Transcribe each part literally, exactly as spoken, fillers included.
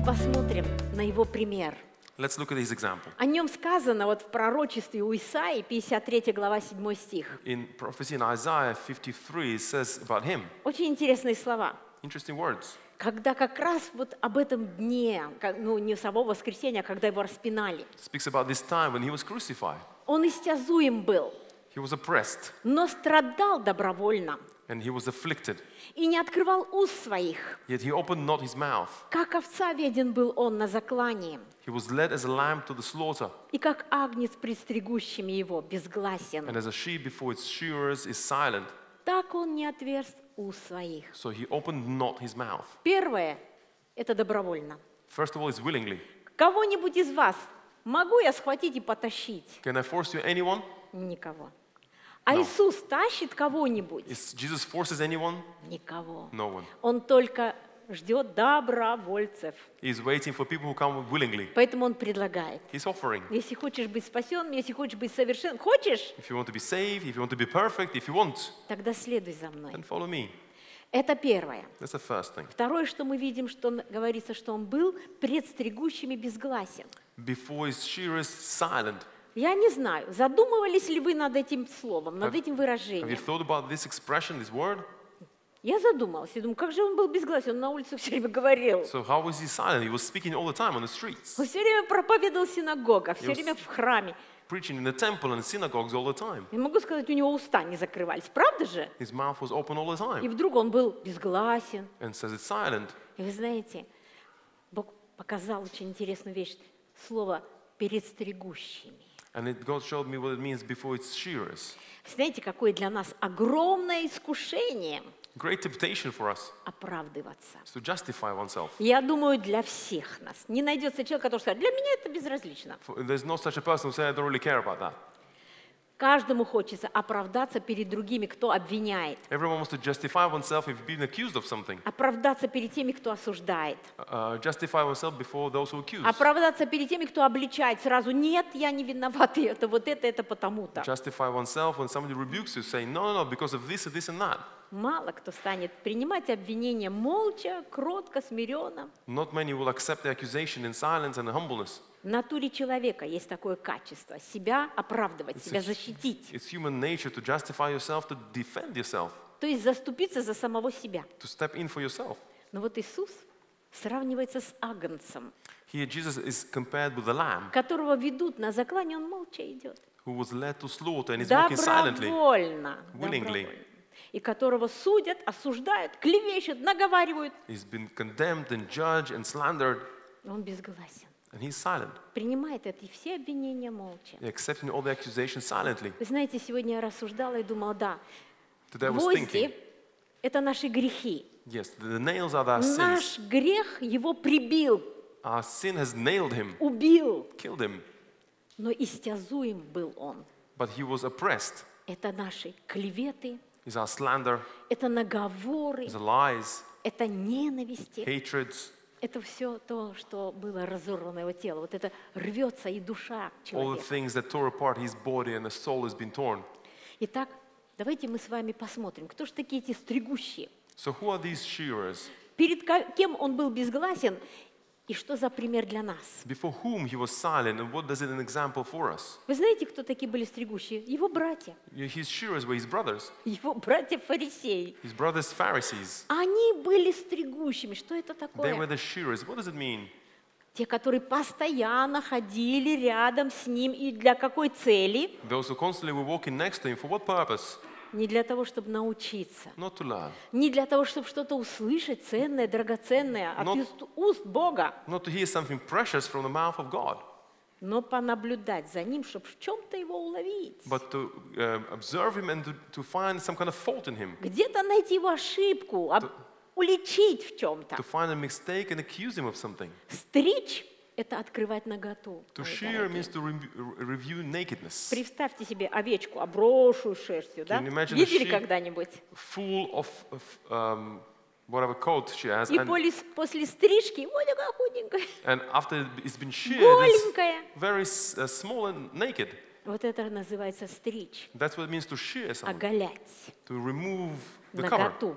посмотрим на его пример. Let's look at his example. О нем сказано вот в пророчестве у Исаии, пятьдесят третья глава, седьмой стих. In prophecy in Isaiah fifty-three, it says about him. Очень интересные слова. Interesting words. Когда как раз вот об этом дне, как- ну не самого воскресенья, а когда его распинали, It speaks about this time when he was crucified. он истязуем был, He was oppressed но страдал добровольно and he was afflicted. и не открывал уст своих. Yet he opened not his mouth. Как овца веден был он на заклании, He was led as a lamb to the slaughter, и как агнец пред стригущими его безгласен. and as a sheep before its shearers is silent. Так он не отверз уст своих. So he opened not his mouth. Первое – это добровольно. First of all, is willingly. Кого-нибудь из вас могу я схватить и потащить? Can I force you anyone? Никого. А No. Иисус тащит кого-нибудь? Is Jesus forces anyone? Никого. No one. Он только ждет добровольцев. He's waiting for people who come willingly. Поэтому он предлагает. He's offering. Если хочешь быть спасенным, если хочешь быть совершенным, хочешь? If you want to be saved, if you want to be perfect, if you want, Тогда следуй за мной. then follow me. Это первое. That's the first thing. Второе, что мы видим, что он- говорится, что он был пред стригущими безгласен. Before his shearers silent. Я не знаю, задумывались ли вы над этим словом, над Have- этим Have you выражением? thought about this expression, this word? Я задумалась. Я думаю, как же он был безгласен? Он на улице все время говорил. So how was he silent? He was speaking all the time on the streets, Он все время проповедовал в синагогах, все He was- время в храме. preaching in the temple and synagogues all the time. Я могу сказать, у него уста не закрывались. Правда же? His mouth was open all the И time. вдруг он был безгласен. And says it's silent. И вы знаете, Бог показал очень интересную вещь. Слово «перед стригущими». And it, God showed me what it means before its shearers. Знаете, какое для нас огромное искушение Great temptation for us оправдываться. is to justify oneself. Я думаю, для всех нас. Не найдется человек, который скажет, для меня это безразлично. For- There's no such a person who say, I don't really care about that. Каждому хочется оправдаться перед другими, кто обвиняет. Everyone wants to justify oneself if being accused of something. Оправдаться перед теми, кто осуждает. Uh, justify oneself before those who accuse. Оправдаться перед теми, кто обличает сразу. Нет, я не виноват, и это вот это, это потому-то. Justify oneself when somebody rebukes you, saying, no, no, no, because of this and this and that. Мало кто станет принимать обвинения молча, кротко, смиренно. Not many will accept the accusation in silence and humbleness. В натуре человека есть такое качество – себя оправдывать, себя защитить. It's human nature to justify yourself, to defend yourself, То есть заступиться за самого себя. to step in for yourself. Но вот Иисус сравнивается с агнцем, Here Jesus is compared with the lamb которого ведут на заклание, он молча идет. who was led to slaughter and is walking silently. Добровольно. willingly. добровольно. И которого судят, осуждают, клевещут, наговаривают. He's been condemned and judged and slandered, Он безгласен. and he's silent. Принимает эти все обвинения молча. He's accepting all the accusations silently. Вы знаете, сегодня я рассуждала и думала, да, Today I was гвозди thinking, – это наши грехи. yes, the nails are our sins. Наш грех его прибил, Our sin has nailed him, убил, killed him, но истязуем был он. but he was oppressed. Это наши клеветы, Is our slander, это наговоры, is our lies, это ненависти. hatreds, Это все то, что было разорвано его тело. Вот это рвется и душа all the человека. things that tore apart his body and the soul has been torn. Итак, давайте мы с вами посмотрим, кто же такие эти стригущие. So who are these shearers? Перед ка- кем он был безгласен и что за пример для нас. Before whom he was silent, and what does it an example for us? Вы знаете, кто такие были стригущие? Его братья. His shearers were his brothers, Его братья-фарисеи. his brothers Pharisees. Они были стригущими. Что это They were такое? the shearers. What does it mean? Те, которые постоянно ходили рядом с ним. И для какой цели? Those who constantly were walking next to him. For what purpose? Не для того, чтобы научиться. Not to learn. Не для того, чтобы что-то услышать ценное, драгоценное от Но- уст, уст Бога. Not to hear something precious from the mouth of God, Но понаблюдать за ним, чтобы в чем-то его уловить. but to um, observe him and to, to find some kind of fault in him, Где-то найти его ошибку, об- уличить в чем-то. to find a mistake and accuse him of something. Стричь – это открывать наготу. To мои shear дорогие. means to re- review nakedness. Представьте себе овечку, обросшую шерстью, да? Can you imagine a Видели sheep? когда-нибудь? Full of, of um, whatever coat she has, И and, полис- после стрижки, вот такая худенькая, and after it's been sheared, it's голенькая. very s- uh, small and naked. Вот это называется стричь, That's what it means to shear someone, оголять, to remove the cover, наготу.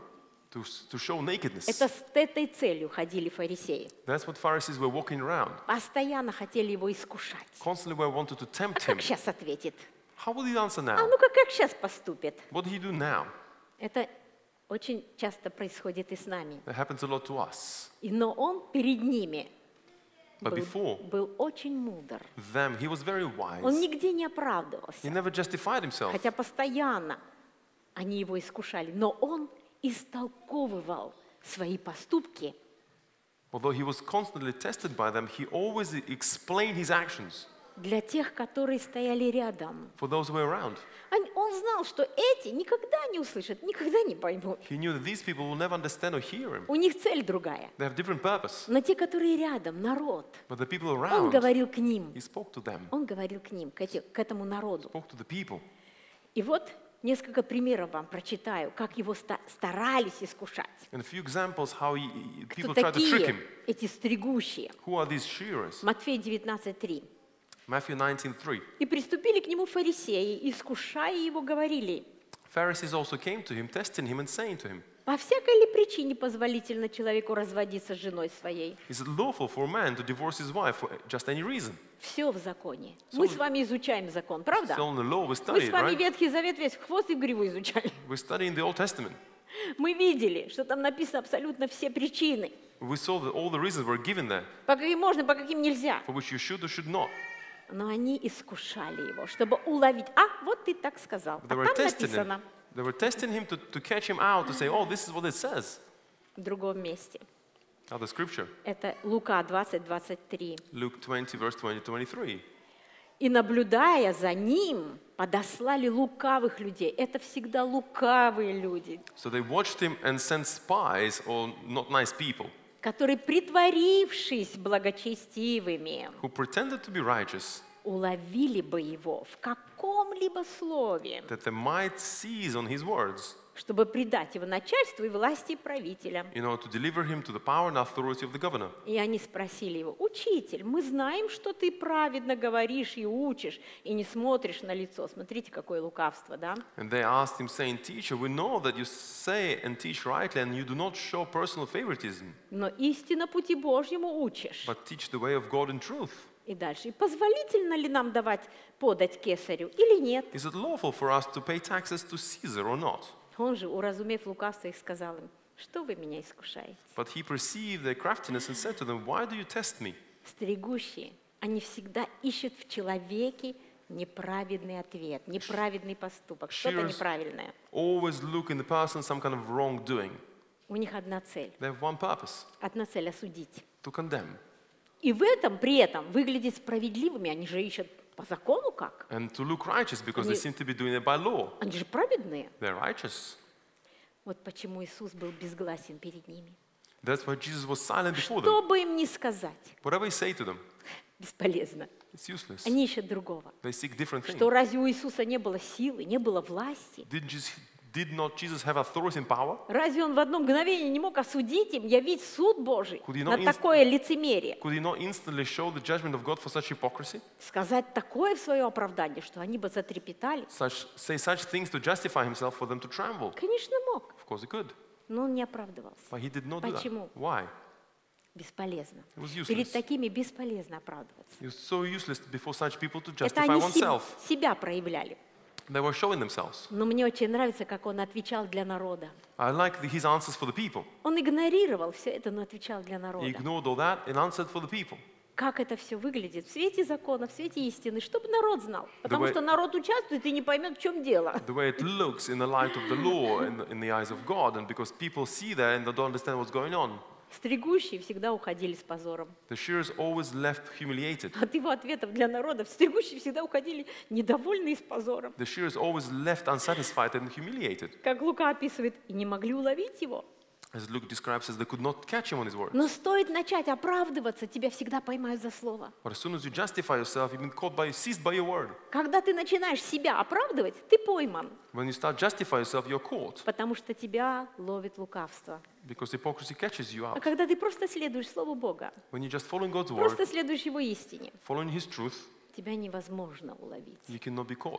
to, s- to show nakedness. Это с этой целью ходили фарисеи. That's what Pharisees were walking around. Постоянно хотели его искушать. Constantly were wanted to А tempt him. как сейчас ответит? How will he answer А now? ну-ка, как сейчас поступит? What did he do now? Это очень часто происходит и с нами. That happens a lot to us. И, но он перед ними But был, before был очень мудр. them, he was very Он wise. нигде не He оправдывался, never justified himself. хотя постоянно они его искушали. Но он истолковывал свои поступки Although he was constantly tested by them, he always explained his actions для тех, которые стояли рядом. for those who were around. Они- Он знал, что эти никогда не услышат, никогда не поймут. He knew that these people will never understand or hear him. У них цель другая. They have different purpose. Но те, которые рядом, народ, But the people он around, говорил к ним, he spoke to them, он говорил к ним, к, эти- к этому народу. spoke to the people. И вот несколько примеров вам прочитаю, как его ста- старались искушать. And a few examples how he, he- Кто people tried to trick такие him. эти стригущие? Who are these shearers? Матфея девятнадцать три. Matthew nineteen three. «И приступили к нему фарисеи, искушая его, говорили, Pharisees also came to him, testing him and saying to him, по всякой ли причине позволительно человеку разводиться с женой своей?» is it lawful for a man to divorce his wife for just any reason? Все в законе. Мы с вами изучаем закон, правда? So in the law we Мы с studied, вами right? Ветхий Завет весь в хвост и в гриву изучали. We're studying the Old Testament. Мы видели, что там написано абсолютно все причины, We saw that all the reasons were given there по каким можно, по каким нельзя. for which you should or should not. Но они искушали его, чтобы уловить. А, вот ты так сказал. А They were там testing him. написано They were testing him to, to catch him out, to say, oh, this is what it says. в другом месте. Now the scripture, Это Лука двадцать двадцать три. Luke twenty, verse twenty, twenty-three. «И, наблюдая за ним, подослали лукавых людей». Это всегда лукавые люди, So they watched him and sent spies, or not nice people, которые, притворившись благочестивыми, who pretended to be righteous, уловили бы его в каком-либо слове, that they might seize on his words, чтобы предать его начальству и власти правителя. in order to deliver him to the power and authority of the governor. И они спросили его: «Учитель, мы знаем, что ты праведно говоришь и учишь, и не смотришь на лицо». Смотрите, какое лукавство, да? And they asked him, saying, Teacher, we know that you say and teach rightly, and you do not show personal favoritism, «Но истинно пути Божьему учишь». but teach the way of God in truth. И дальше. «И позволительно ли нам давать подать кесарю или нет?» Is it lawful for us to pay taxes to Caesar or not? Он же, уразумев лукавство их, сказал им: «Что вы меня искушаете?» But he perceived their craftiness and said to them, Why do you test me? Стригущие, они всегда ищут в человеке неправедный ответ, неправедный поступок, что-то Shearers неправильное. always look in the person some kind of wrongdoing. У них одна цель. They have one purpose, Одна цель — осудить. to condemn. И в этом, при этом, выглядеть справедливыми. Они же ищут по закону как? And to look righteous because they Они- seem to be doing it by law. Они же праведные. They're righteous. Вот почему Иисус был безгласен перед ними. That's why Jesus was silent before them. Что бы им ни сказать, Whatever he say to them, бесполезно. it's useless. Они ищут другого. They seek different Что things. разве у Иисуса не было силы, не было власти? Did, Jesus, did not Jesus have authority and power? Разве он в одно мгновение не мог осудить им, явить суд Божий Could he на not inst- такое лицемерие? Could he not instantly show the judgment of God for such hypocrisy? Сказать такое в свое оправдание, что они бы затрепетали? Such, say such things to justify himself for them to tremble? Конечно, мог, Of course he could. но он не оправдывался. But he did not do Почему? that. Why? Бесполезно. It was Перед useless. такими бесполезно оправдываться. It was so useless before such people to Это justify они се- oneself. себя проявляли. They were showing themselves. Но мне очень нравится, как он отвечал для народа. I like the, his answers for the people. Он игнорировал все это, но отвечал для He народа. ignored all that and answered for the people. Как это все выглядит в свете закона, в свете истины, чтобы народ знал. Потому way- что народ участвует и не поймет, в чем дело. The way it looks in the light of the law and in the eyes of God, and because people see that and they don't understand what's going on. Стригущие всегда уходили с позором. The shearers always left humiliated. От его ответов для народа стригущие всегда уходили недовольные и с позором. The shearers always left unsatisfied and humiliated. Как Лука описывает, и не могли уловить его. As Luke describes, as they could not catch him on his words. Но стоит начать оправдываться, тебя всегда поймают за слово. But as soon as you justify yourself, you've been caught by, seized by your word. Когда ты начинаешь себя оправдывать, ты пойман, When you start justify yourself, you're caught потому что тебя ловит лукавство. because hypocrisy catches you А out. когда ты просто следуешь Слову Бога, When you're just following God's word, просто следуешь Его истине, following His truth, тебя невозможно уловить. you cannot be caught.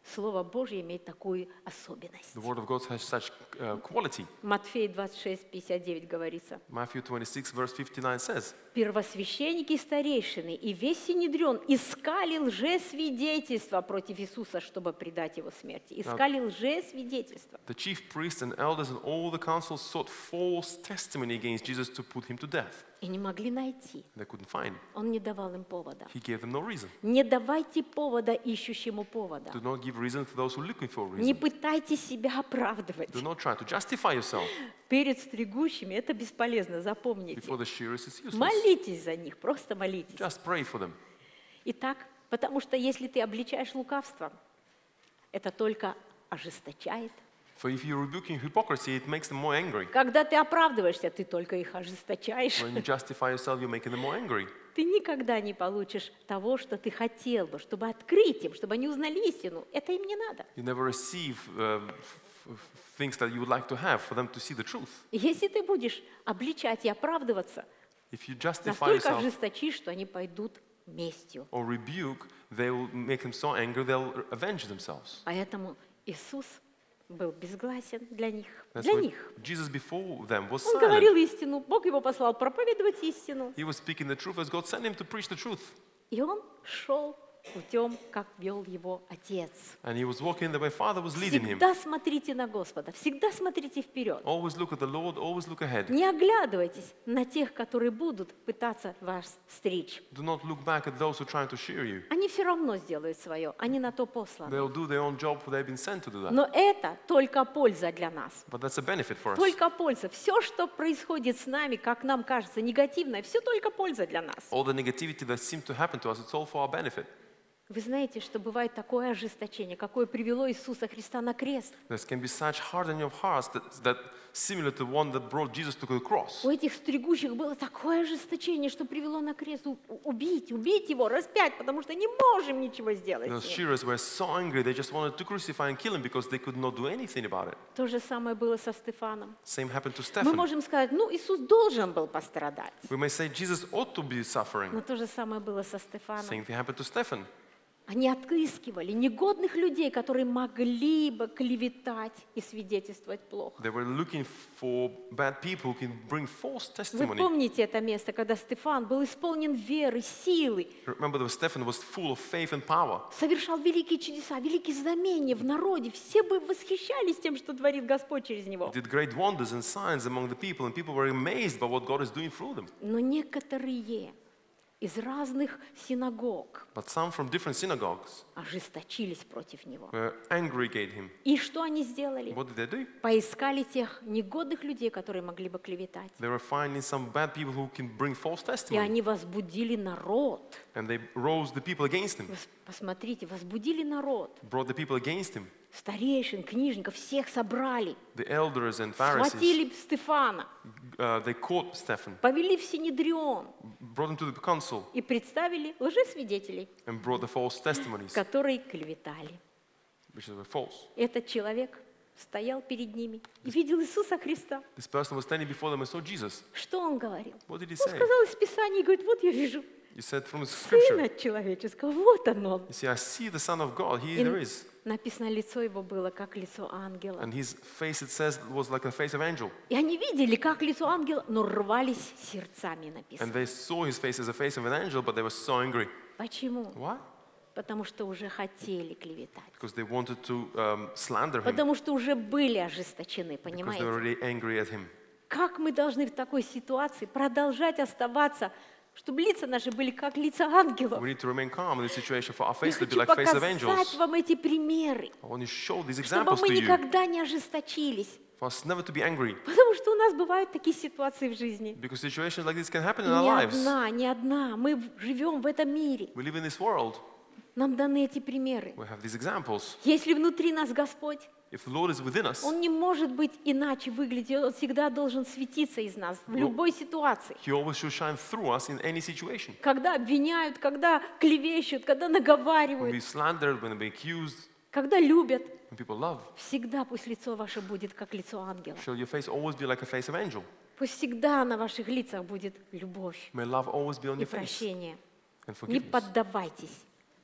Слово Божье имеет такую особенность. The word of God has such uh, quality. Матфея двадцать шесть, пятьдесят девять говорится. Matthew twenty-six, verse fifty-nine says, Первосвященники и старейшины и весь Синедрион искали лжесвидетельства против Иисуса, чтобы предать его смерти. Искали лжесвидетельства. the chief priests and elders and all the council sought false testimony against Jesus to put him to death. И не могли найти. They couldn't find. Он не давал им повода. He gave them no reason. Не давайте повода ищущему повода. Do not give reason to those who are looking for a Не reason. пытайтесь себя оправдывать. Do not try to justify yourself Перед стригущими это бесполезно, запомните. before the shearers. It's useless. Молитесь за них, просто молитесь. Just pray for them. Итак, потому что если ты обличаешь лукавство, это только ожесточает. For if you're rebuking hypocrisy, it makes them more angry. Когда ты оправдываешься, ты только их ожесточаешь. When you justify yourself, you're making them more angry. Ты никогда не получишь того, что ты хотел бы, чтобы открыть им, чтобы они узнали истину. Это им не надо. You never receive uh, f- f- things that you would like to have for them to see the truth. Если ты будешь обличать и оправдываться, If you justify настолько yourself ожесточишь, что они пойдут местью. or rebuke, they will make them so angry they'll avenge themselves. Поэтому Иисус был безгласен для них. That's Для why них. Jesus before them was Он silent. говорил истину, Бог его послал проповедовать истину. He was speaking the truth as God sent him to preach the truth. И он шел путем, как вел его Отец. And he was walking the way Father was leading him. Всегда смотрите на Господа, всегда смотрите вперед. Always look at the Lord, always look ahead. Не оглядывайтесь на тех, которые будут пытаться вас стричь. Do not look back at those who are trying to shear you. Они все равно сделают свое, они на то посланы. They'll do their own job, for they've been sent to do that. Но это только польза для нас. But that's a benefit for us. Только польза. Все, что происходит с нами, как нам кажется, негативное, все только польза для нас. All the negativity that seems to happen to us, it's all for our benefit. Вы знаете, что бывает такое ожесточение, какое привело Иисуса Христа на крест. There can be such hardening of hearts that, that similar to one that brought Jesus to the cross. У этих стригущих было такое ожесточение, что привело на крест. У- у- Убить, убить его, распять, потому что не можем ничего сделать Those с ним. shearers were so angry, they just wanted to crucify and kill him because they could not do anything about it. То же самое было со Стефаном. Same happened to Мы Stephen. можем сказать, ну, Иисус должен был пострадать. We may say Jesus ought to be suffering. Но то же самое было со Стефаном. Same thing happened to Stephen. Они отыскивали негодных людей, которые могли бы клеветать и свидетельствовать плохо. They were looking for bad people who can bring false Вы testimony. помните это место, когда Стефан был исполнен веры, силы, Remember that Stephen was full of faith and power. совершал великие чудеса, великие знамения в народе. Все бы восхищались тем, что творит Господь через него. He did great wonders and signs among the people, and people were amazed by what God is doing through them. Но некоторые из разных синагог But some from different synagogues ожесточились против него. were angry against him. И что они сделали? What did they do? Поискали тех негодных людей, которые могли бы клеветать. They were finding some bad people who can bring false И testimony. они возбудили народ. And they rose the people against him, Вы с- посмотрите, возбудили народ. brought the people against him. Старейшин, книжников, всех собрали. The elders and Pharisees, Схватили Стефана, uh, they caught Stephen, повели в Синедрион brought him to the council, и представили лжесвидетелей, and brought the false testimonies, которые клеветали. which were false. Этот человек стоял перед ними и видел Иисуса Христа. This person was standing before them and saw Jesus. Что он говорил? What did he Он say? сказал из Писания, и говорит, вот я вижу He said from the scripture, Сына Человеческого, вот он он. you see, I see the Son of God, И here there is. написано, лицо его было как лицо ангела. And his face, it says, was like the face of an angel. И они видели, как лицо ангела, но рвались сердцами, And написано. they saw his face as the face of an angel, but they were so angry. Почему? Why? Потому что уже хотели клеветать. Because they wanted to um, slander him, Потому что уже были ожесточены, because they were понимаете? already angry at him. Как мы должны в такой ситуации продолжать оставаться, чтобы лица наши были как лица ангелов? We need to remain calm in this situation for our Я face to be хочу like face of показать angels. вам эти примеры, I want to show these чтобы examples мы to you, никогда не ожесточились. for us never to be angry, Потому что у нас бывают такие ситуации в жизни. because situations like this can happen И in our не lives. одна, не одна. Мы в- живем в этом мире. We live in this world. Нам даны эти примеры. We have these examples. Если внутри нас Господь, If the Lord is within us, Он не может быть иначе выглядеть. Он всегда должен светиться из нас в любой ситуации. He always should shine through us in any situation. Когда обвиняют, когда клевещут, когда When наговаривают, we slandered, when we accused, когда любят, when people love, всегда пусть лицо ваше будет как лицо ангела. shall your face always be like a face of angel. Пусть всегда на ваших лицах будет любовь May love always be on и your face прощение. and Не forgiveness. поддавайтесь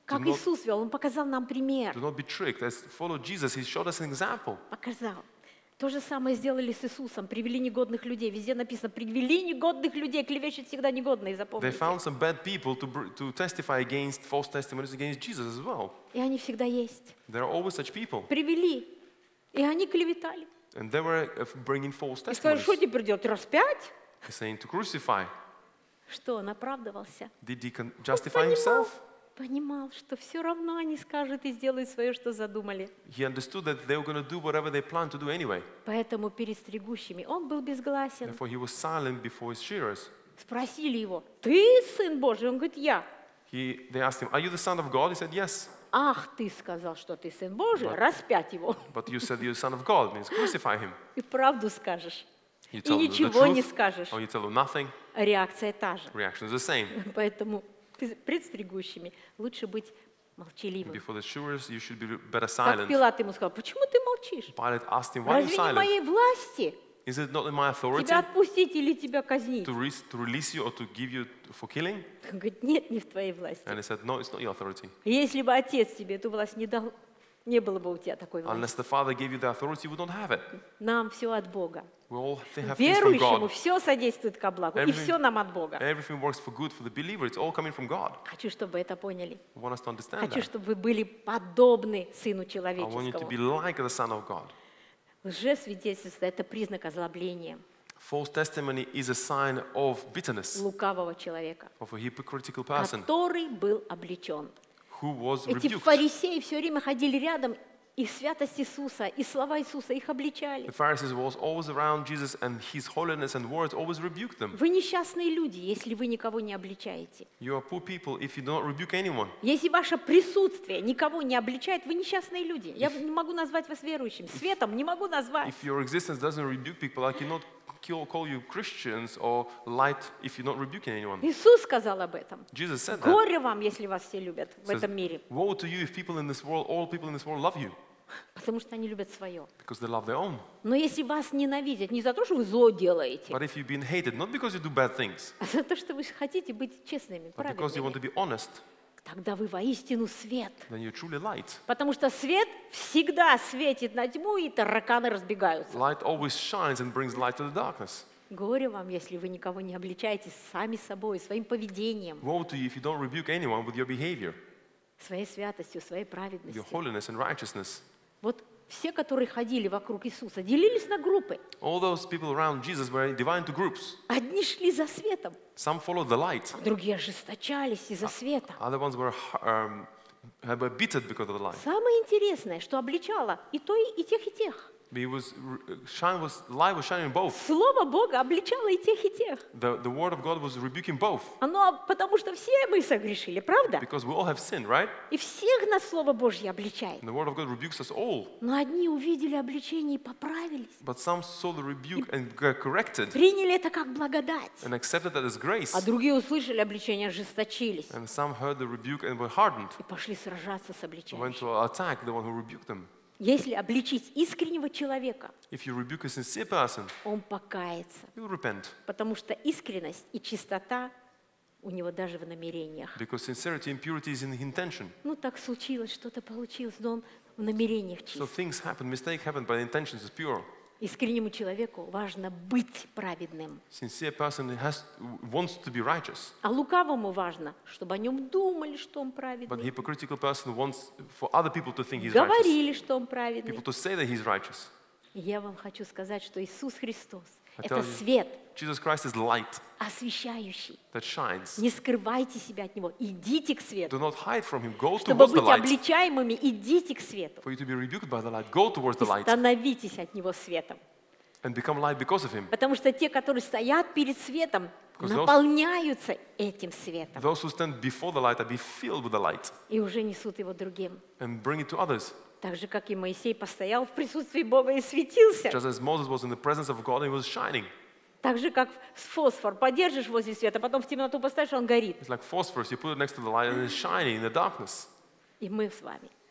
Как not- Иисус вел, Он показал нам пример. Do not be tricked. As follow Jesus, he showed us an example. Показал. То же самое сделали с Иисусом. Привели негодных людей. Везде написано, привели негодных людей. Клевещут всегда негодные, They запомните. found some bad people to, br- to testify against false testimonies against Jesus as well. И они всегда есть. There are always such people. Привели. И они клеветали. And they were uh, bringing false И сказали, testimonies. что теперь делать? Распять? They're saying to crucify. Что, он оправдывался? Did he con- justify himself? Понимал, что все равно они скажут и сделают свое, что задумали. He understood that they were going to do whatever they planned to do anyway. Поэтому перед стригущими он был безгласен. Therefore, he was silent before his shearers. Спросили его, ты Сын Божий? Он говорит, я. He, they asked him, "Are you the son of God?" He said, "Yes." Ах, ты сказал, что ты Сын Божий, распять его. But you said you're the son of God, means crucify him. И правду скажешь. You И tell them the ничего не truth, скажешь. or you tell them nothing. Реакция та же. Reaction is the same. Поэтому пред стригущими лучше быть молчаливым. Before the shearers, you should be better Как silent. Пилат ему сказал, почему ты молчишь? Pilate asked him, "Why are you Разве не silent? моей власти Is it not in my authority тебя отпустить или тебя казнить? to, re- to release you or to give you for killing?" Он говорит, нет, не в твоей власти. And he said, "No, it's not your authority. Если бы Отец тебе эту власть не дал, не было бы у тебя такой власти. Unless the Father gave you the authority, you would not have it." Нам все от Бога. We all th- have things from Верующему God. все содействует ко благу, и Everything- все нам от Бога. Everything works for good for the believer. It's all coming from God. Хочу, чтобы вы это поняли. I want us to understand Хочу, that. чтобы вы были подобны Сыну I want you to Человеческому. be like the Son of God. Лжесвидетельство – это признак озлобления False testimony is a sign of bitterness, лукавого человека, of a hypocritical person который был облечен. who was Эти rebuked. фарисеи все время ходили рядом, и святость Иисуса, и слова Иисуса их обличали. The Pharisees was always around Jesus, and his holiness and words always rebuked them. Вы несчастные люди, если вы никого не обличаете. You are poor people if you do not rebuke anyone. Если ваше присутствие никого не обличает, вы несчастные люди. Я не могу назвать вас верующим, светом не могу назвать. If your existence doesn't rebuke people, I cannot kill, call you Christians or light if you're not rebuking anyone. Иисус сказал об этом. Jesus said that. Горе вам, если вас все любят в Says, этом мире, "Woe to you if people in this world, all people in this world love you, потому что они любят свое. because they love their own. Но если вас ненавидят не за то, что вы зло делаете, But if you've been hated, not because you do bad things, а за то, что вы хотите быть честными, but because you want to праведными, be honest, тогда вы воистину свет. then you're truly light. Потому что свет всегда светит на тьму, и тараканы разбегаются. Light always shines and brings light to the darkness. Горе вам, если вы никого не обличаете сами собой, своим поведением, Woe to you if you don't rebuke anyone with your behavior, своей святостью, своей your праведностью. holiness and righteousness. Вот все, которые ходили вокруг Иисуса, делились на группы. All those people around Jesus were divided into groups. Одни шли за светом, Some followed the light. а другие ожесточались из-за света. Other ones were, um, were bitter because of the light. Самое интересное, что обличало и то, и тех, и тех. But it was, shine was, light was shining both. Слово Бога обличало и тех, и тех. The, the word of God was rebuking both. Оно, потому что все мы согрешили, правда? Because we all have sinned, right? И всех нас Слово Божье обличает. And the word of God rebukes us all. Но одни увидели обличение и поправились. But some saw the rebuke and got corrected Приняли это как благодать. and accepted that as grace. А другие услышали обличение, ожесточились. And some heard the rebuke and were hardened. И пошли сражаться с Went обличающим. to attack the one who rebuked them. Если обличить искреннего человека, If you rebuke a sincere person, он покается. he will repent. Потому что искренность и чистота у него даже в намерениях. Because sincerity and purity is in the intention. Ну так случилось, что-то получилось, но он в намерениях So чист. things happen, mistake happen, but the intention is pure. Искреннему человеку важно быть праведным. Sincere person has, wants to be righteous. А лукавому важно, чтобы о нем думали, что он But праведный. hypocritical person wants for other people to think he's righteous. Говорили, что он праведный. People to say that he's righteous. И я вам хочу сказать, что Иисус Христос – I это tell you, свет, Jesus Christ is light освещающий. that shines. Не скрывайте себя от Него. Идите к свету. Do not hide from him. Go Чтобы towards the быть light. обличаемыми, идите к свету. For you to be rebuked by the light, go towards И the light становитесь от Него светом. and become light because of him. Потому что те, которые стоят перед светом, Because those- наполняются этим светом Those who stand before the light are be filled with the light и уже несут его другим. and bring it to others. Так же, как и Моисей постоял в присутствии Бога и светился. Just as Moses was in the presence of God and he was shining. Так же, как фосфор подержишь возле света, потом в темноту поставишь, он горит. It's like phosphorus. You put it next to the light and it's shining in the darkness. И мы с вами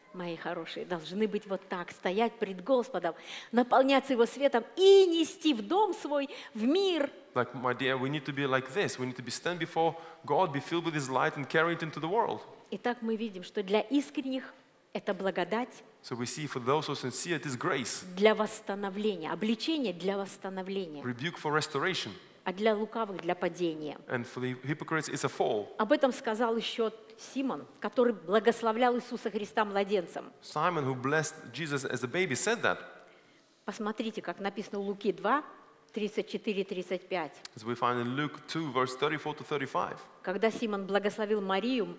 мои хорошие, должны быть вот так, стоять пред Господом, наполняться Его светом и нести в дом свой, в мир. Like, my dear, we need to be like this. We need to be stand before God, be filled with His light, and carry it into the world. Итак, мы видим, что для искренних это благодать, So we see for those who are sincere, it is grace. для восстановления, обличение для восстановления, Rebuke for restoration. а для лукавых для падения. And for the hypocrites, it's a fall. Об этом сказал еще Симон, который благословлял Иисуса Христа младенцем. Simon, who blessed Jesus as a baby, said that. Посмотрите, как написано у Луки два, тридцать четыре тридцать пять. As we find in Luke two, verse thirty-four to thirty-five. Когда Симон благословил Марию,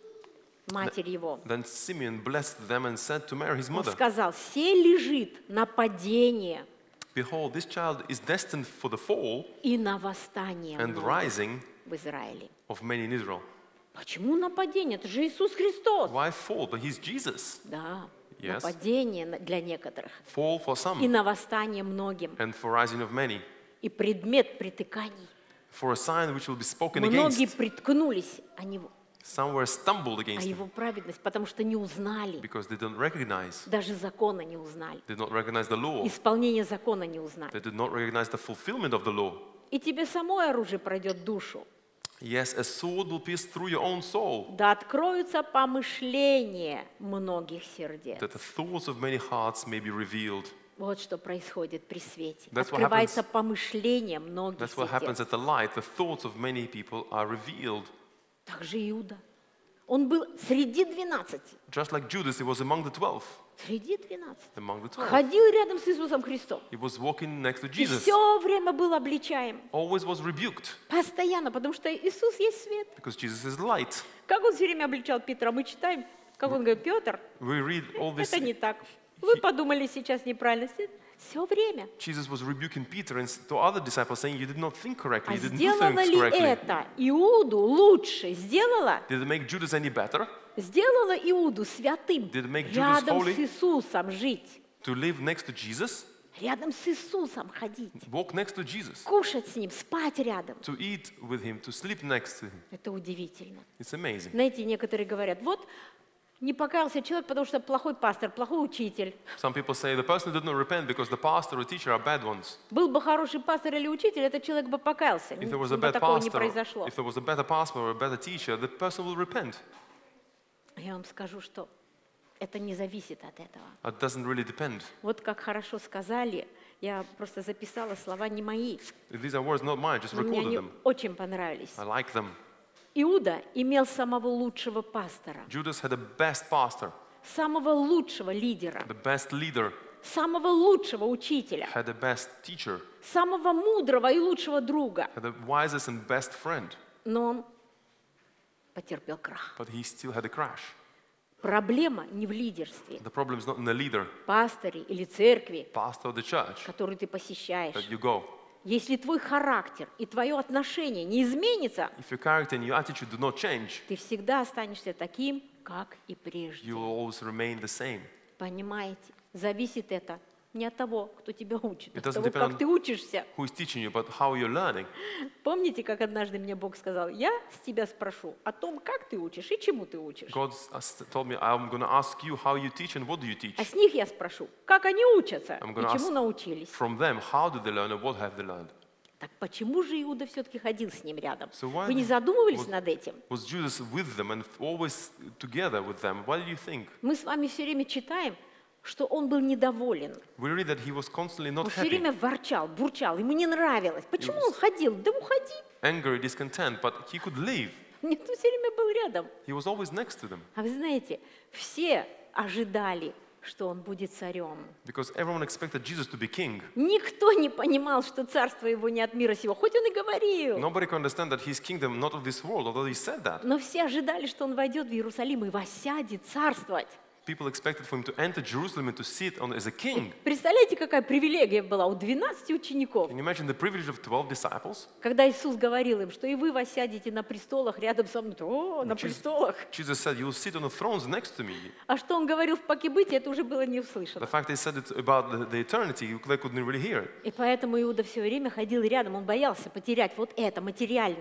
матерь его, Then Simeon blessed them and said to Mary, his он mother, сказал: «Се лежит на падение Behold, this child is destined for the fall и на восстание and многих rising в Израиле». of many in Israel. Почему нападение? Это же Иисус Христос. Why fall? But he's Jesus. Да, Yes. нападение на- для некоторых Fall for и some на восстание многим. and for rising of many. И предмет притыканий. For a sign which will be spoken Многие against. приткнулись о Него, Some were stumbled о against him Его праведность, потому что не узнали, because they don't recognize. даже закона не узнали, They did not recognize the law. исполнение закона не узнали. They did not recognize the fulfillment of the law. И тебе самое оружие пройдет душу. Yes, a sword will pierce through your own soul, Да откроются помышления многих сердец. that the thoughts of many hearts may be revealed. Вот что происходит при свете. That's what Открывается помышление многих That's what happens сердец. at the light. The thoughts of many people are revealed. Так же Иуда. Он был среди двенадцати. Just like Judas, he was among the twelve. Среди двенадцати. Among the twelve. Ходил рядом с Иисусом Христом. He was walking next to И Jesus. все время был обличаем. Always was rebuked Постоянно, потому что Иисус есть свет. because Jesus is light. Как он все время обличал Петра? Мы читаем, как он говорит: Петр, We read all this. это не так. Вы подумали сейчас неправильно. Все время. Jesus was rebuking Peter and to other disciples, saying, "You did not think correctly. А You didn't do сделала things ли correctly." это Иуду лучше? Сделала? Did it make Judas any better Сделала Иуду святым, Did it make Judas рядом holy? с Иисусом жить, to live next to Jesus, рядом с Иисусом ходить, walk next to Jesus, кушать с Ним, спать рядом. to eat with Him, to sleep next to Him? Это удивительно. It's amazing. Знаете, некоторые говорят: вот не покаялся человек, потому что плохой пастор, плохой учитель. Some people say the person did not repent because the pastor or teacher are bad ones. Был бы хороший пастор или учитель, этот человек бы покаялся. If there was a Бы bad такого не pastor, произошло. if there was a better pastor or a better teacher, the person will repent. Я вам скажу, что это не зависит от этого. It doesn't really depend. Вот как хорошо сказали, я просто записала слова не мои, These are words not mine, just но мне recorded они them. очень понравились. I like them. Иуда имел самого лучшего пастора, Judas had the best pastor, самого лучшего лидера, the best leader, самого лучшего учителя, had the best teacher, самого мудрого и лучшего друга. had the wisest and best friend, Но он потерпел крах. but he still had a crash. Проблема не в лидерстве, The problem is not in the leader, пасторе или церкви, pastor of the church которую ты посещаешь. that you go. Если твой характер и твое отношение не изменится, If your character and your attitude do not change, ты всегда останешься таким, как и прежде. you will always remain the same. Понимаете? Зависит это не от того, кто тебя учит, It от doesn't того, depend как on- ты учишься. Who is teaching you, but how you're learning? Помните, как однажды мне Бог сказал: я с тебя спрошу о том, как ты учишь и чему ты учишь. God s- told me, I'm going to ask you how you teach and what do you teach. А с них я спрошу, как они учатся I'm и gonna чему ask- научились. From them, how did they learn and what have they learned? Так почему же Иуда все-таки ходил с ним рядом? So why Вы не did- задумывались was- над этим? Was Judas with them and always together with them? What do you think? Мы с вами все время читаем, что он был недоволен. We read that he was constantly not Он все happy, время ворчал, бурчал, ему не нравилось. Почему он ходил? Да уходи. angry, discontent, but he could leave. Нет, он все время был рядом. He was always next to them А вы знаете, все ожидали, что он будет царем. because everyone expected Jesus to be king. Никто не понимал, что царство его не от мира сего, хоть он и говорил. Nobody could understand that his kingdom not of this world, although he said that. Но все ожидали, что он войдет в Иерусалим и воссядет царствовать. People expected for him to enter Jerusalem and to sit on as a king. Представляете, какая привилегия была у двенадцати учеников, Can you imagine the privilege of twelve disciples? когда Иисус говорил им, что и вы воссядете на престолах рядом со мной. О, на Jesus- престолах. Jesus said, "You will sit on the thrones next to me." А что он говорил в покебыте, это уже было не The услышано. fact they said it about the, the eternity, they couldn't really hear it. И поэтому Иуда все время ходил рядом, он боялся потерять вот это материальное.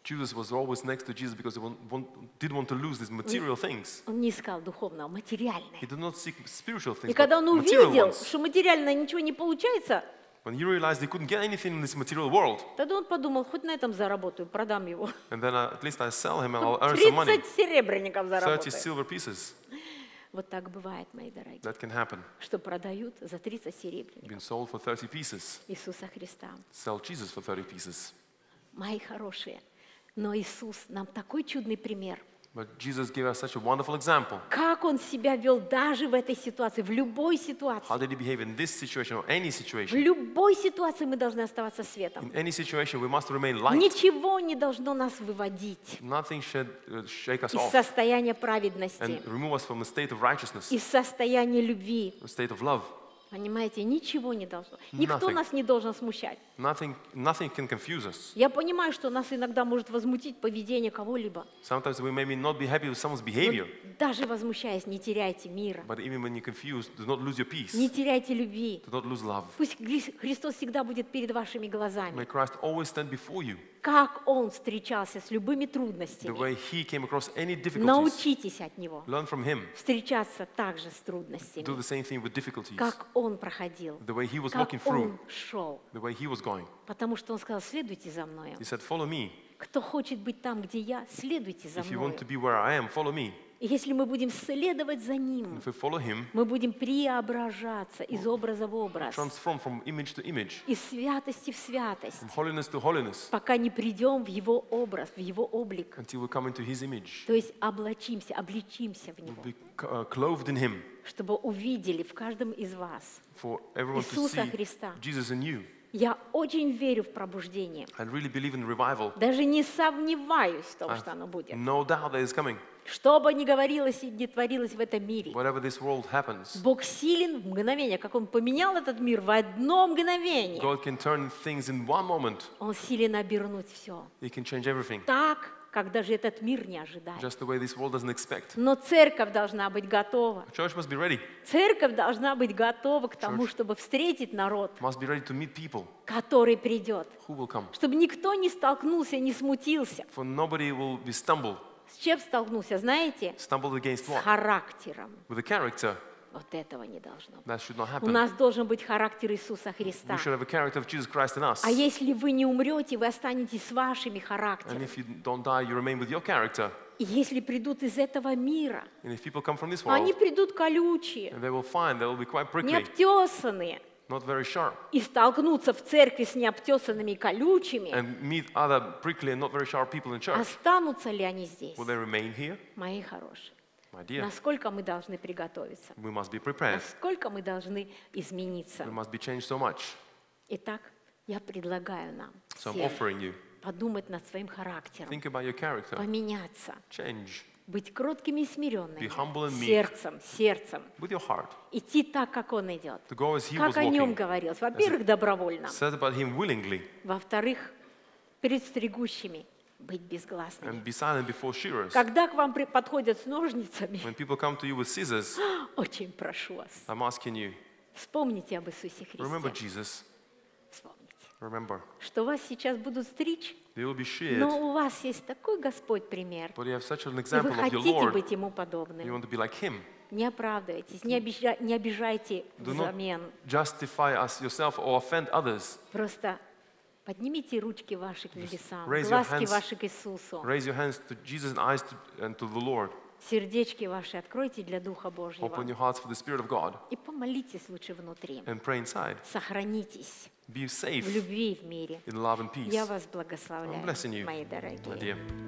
Judas was always next to Jesus because he want, want, didn't want to lose these material things. Он не искал духовного, материальное. He did not seek spiritual И things, когда but он material увидел, ones. что материально ничего не получается, When he realized he couldn't get anything in this material world, тогда он подумал, хоть на этом заработаю, продам его. and then uh, at least I sell him and I'll earn some money. тридцать серебряников thirty заработаю. silver pieces. Вот так бывает, мои дорогие, That can happen. что продают за тридцать серебряников Been sold for thirty pieces. Иисуса Христа. Sell Jesus for thirty pieces. Мои хорошие, но Иисус нам такой чудный пример. But Jesus gave us such a wonderful example. Как Он себя вел даже в этой ситуации, в любой How ситуации. did he behave in this situation or any В situation? любой ситуации мы должны оставаться светом. In any situation, we must remain light. Ничего не должно нас выводить Nothing should uh, shake us из off состояния праведности, and remove us from a state of righteousness, из состояния любви. a state of love. Понимаете, ничего не должно. Никто Nothing. нас не должен смущать. Nothing, nothing can confuse us. Я понимаю, что нас иногда может возмутить поведение кого-либо. Sometimes we may not be happy with someone's Но behavior, даже возмущаясь, не теряйте мира, but even when you're confused, do not lose your peace. не теряйте любви. Do not lose love. Пусть Хри- Христос всегда будет перед вашими May глазами. Christ always stand before you. Как Он встречался с любыми The трудностями. way he came across any difficulties. Научитесь от Него Learn from him. встречаться также с Do трудностями. the same thing with difficulties. Как Он проходил, The way he was как walking through. Он шел. The way he was going. Потому что Он сказал, следуйте за мною. He said, follow me. Кто хочет быть там, где я, следуйте за If you мною. want to be where I am, follow me. И если мы будем следовать за Ним, If we follow him, мы будем преображаться из образа в образ, transform from image to image, из святости в святость, from holiness to holiness, пока не придем в Его образ, в Его облик. until we come into his image. То есть облачимся, обличимся в Него, Be uh, clothed in him, чтобы увидели в каждом из вас for everyone to Иисуса see Христа. Jesus in you. Я очень верю в пробуждение. I really believe in revival. Даже не сомневаюсь в том, I что оно будет. have no doubt that it's coming. Что бы ни говорилось и не творилось в этом мире, Whatever this world happens, Бог силен в мгновение, как Он поменял этот мир в одно мгновение. God can turn things in one moment. Он силен обернуть все. He can change everything, Так, как даже этот мир не ожидает. just the way this world doesn't expect. Но церковь должна быть готова. Church must be ready. Церковь должна быть готова к тому, Church чтобы встретить народ, Must be ready to meet people который придет. who will come. Чтобы никто не столкнулся, не смутился. For nobody will be stumbled, С чем столкнулся, знаете? stumbled against С what? характером. With a character. Вот этого не должно быть. That should not У happen. нас должен быть характер Иисуса Христа. We should have a character of Jesus Christ in us. А если вы не умрете, вы останетесь с вашими And характерами. if you don't die, you remain with your character. И если придут из этого мира, And if people come from this они world, придут колючие, and they will find they will be quite не prickly, обтесанные, not very sharp, и столкнутся в церкви с необтесанными и колючими, and meet other prickly and not very sharp people in church. останутся ли они здесь? Will they remain here? Мои хорошие, My dear, насколько мы должны приготовиться, we must be prepared. насколько мы должны измениться. We must be changed so much. Итак, я предлагаю нам So I'm всем offering you, подумать над своим характером, think about your character. поменяться, Change быть кроткими и смиренными, Be humble and meek. сердцем, сердцем, with your heart. идти так, как Он идет. To go as he Как was о Нем walking. говорилось. Во-первых, добровольно. Said about him willingly. Во-вторых, перед стригущими быть безгласными. And be silent before shearers. Когда к вам при- подходят с ножницами, When people come to you with scissors, очень прошу вас, I'm asking you, вспомните об Иисусе remember Христе. Jesus. Вспомните, Remember, что вас сейчас будут стричь, they will be sheared, но у вас есть такой Господь пример, but you have such an и вы example of your хотите Lord. быть Ему You подобным. want to be like him. Не оправдывайтесь, не, обижа- не обижайте Do not взамен. justify us yourself or offend others. Просто поднимите ручки ваши к небесам, raise your глазки hands. ваши к Иисусу, Raise your hands to Jesus and eyes to, and to the Lord. сердечки ваши откройте для Духа Божьего Open your hearts for the Spirit of God и помолитесь лучше внутри. and pray inside. Сохранитесь Be в safe любви и в мире. in love and peace. Я вас благословляю, I'm blessing you, мои my дорогие. dear.